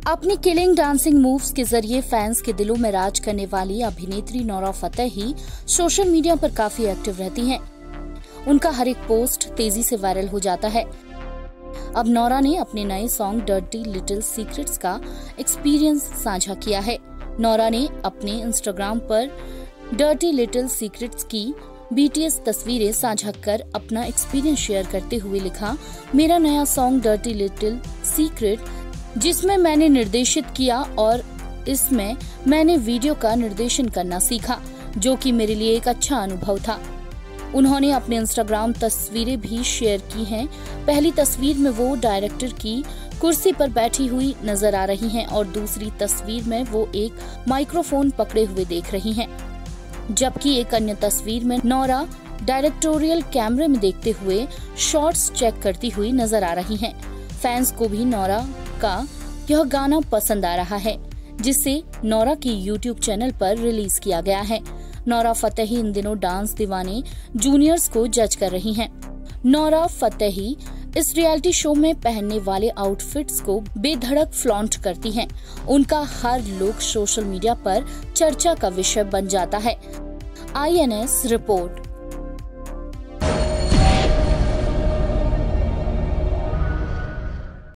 अपनी killing dancing moves के जरिए फैंस के दिलों में राज करने वाली अभिनेत्री नोरा फतेही सोशल मीडिया पर काफी एक्टिव रहती हैं। उनका हर एक पोस्ट तेजी से वायरल हो जाता है। अब नोरा ने अपने नए सॉन्ग डर्टी लिटिल सीक्रेट्स का एक्सपीरियंस साझा किया है। नोरा ने अपने इंस्टाग्राम पर डर्टी लिटिल सीक्रेट्स की BTS तस्वीरें साझा कर अपना एक्सपीरियंस शेयर करते हुए लिखा, मेरा नया सॉन्ग डर्टी लिटिल सीक्रेट, जिसमें मैंने निर्देशित किया और इसमें मैंने वीडियो का निर्देशन करना सीखा, जो कि मेरे लिए एक अच्छा अनुभव था। उन्होंने अपने इंस्टाग्राम तस्वीरें भी शेयर की हैं। पहली तस्वीर में वो डायरेक्टर की कुर्सी पर बैठी हुई नजर आ रही हैं और दूसरी तस्वीर में वो एक माइक्रोफोन पकड़े हुए देख रही हैं, जबकि एक अन्य तस्वीर में नोरा डायरेक्टोरियल कैमरे में देखते हुए शॉट्स चेक करती हुई नजर आ रही हैं। फैंस को भी नोरा का यह गाना पसंद आ रहा है, जिसे नोरा की YouTube चैनल पर रिलीज किया गया है। नोरा फतेही इन दिनों डांस दीवाने जूनियर्स को जज कर रही हैं। नोरा फतेही इस रियलिटी शो में पहनने वाले आउटफिट्स को बेधड़क फ्लॉन्ट करती हैं। उनका हर लुक सोशल मीडिया पर चर्चा का विषय बन जाता है। INS report.